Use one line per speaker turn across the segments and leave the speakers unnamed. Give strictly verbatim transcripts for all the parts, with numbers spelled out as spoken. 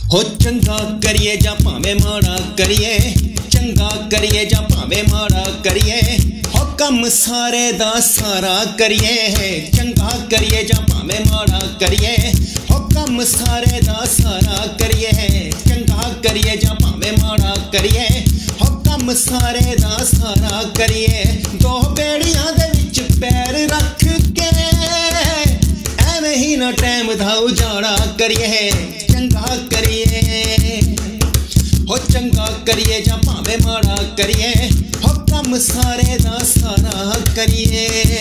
हो चंगा करिए जा भावे माड़ा करिए, चंगा करिए जा भावे माड़ा करिए, हो कम सारे दा सारा करिए। चंगा करिए जा भावे माड़ा करिए, हो कम सारे दा सारा करिए। चंगा करिए जा भावे माड़ा करिए, हो कम सारे दा सारा करिए। दो बेड़ियां दे विच पैर रख के एवें ही ना टाइम दा उजाड़ा करिए। चंगा करिए हो चंगा करिए जा भावे माड़ा करिए, हो कम सारे दा सारा करिए।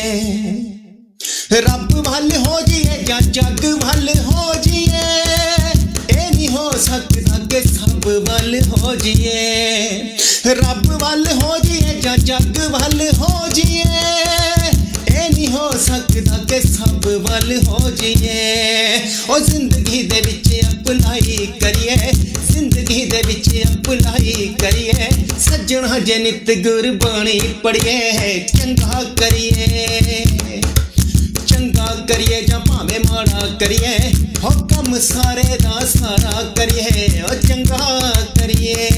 रब वल हो जिए या जग वल हो जिए, ए नहीं हो सकता कि सब वल हो जिए। रब वल हो जिए या जग वल हो जिए, ए नहीं हो सकता कि सब वल हो जिए। ओ जिंदगी दे विच अपनाई करिए, जिंदगी दे विच अपनाई करिए। सज्जणा जे नित गुरबाणी पढ़िए। चंगा करिए चंगा करिए जा भावे माड़ा करिए, हो कम सारे दा सारा करिए। ओ चंगा करिए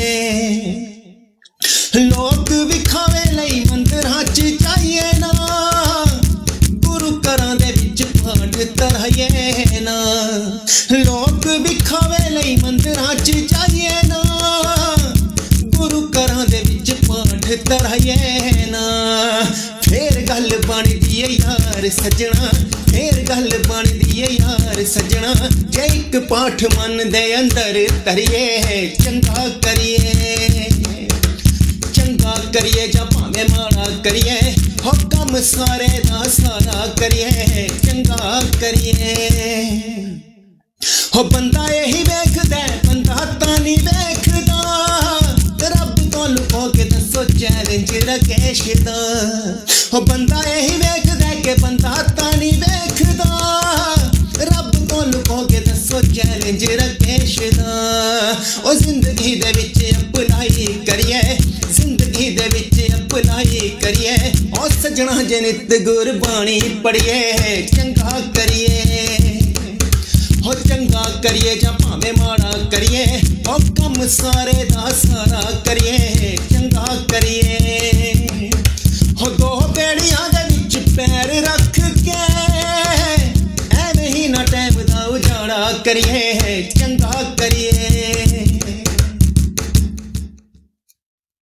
लोग विखावे लई मंदिरां च जाइए ना, गुरु घरां दे विच पाठ कराइए ना। लोग विखावे लई मंदिरां च जाइए ना, गुरु घरां दे विच पाठ कराइए ना। फेर गल बनदी है यार सज्जणा, फेर गल बनदी है यार सज्जणा, जे इक पाठ मन दे अंदर तरिए। चंगा करिए चंगा करिए जा भावे माड़ा करिए, हो कम सारे दा सारा करिए। चंगा करिए हो बंदा यही वेखदा, बंदा तां नहीं वेखदा, रब तो लुको के दसो चैलेंज राकेश दा। हो बंदा यही वेखदा कि बंदा तां नहीं वेखदा, रब तो लुको के दसो चैलेंज राकेश दा। ओ जिंदगी दे विच अपनाई करिए, जिंदगी दे विच अपनाई करिए। ओ सज्जणा जे नित गुरबाणी पढ़िए। चंगा करिए हो चंगा करिए जा भावे माड़ा करिए, हो कम सारे दा सारा करिए। चंगा करिए।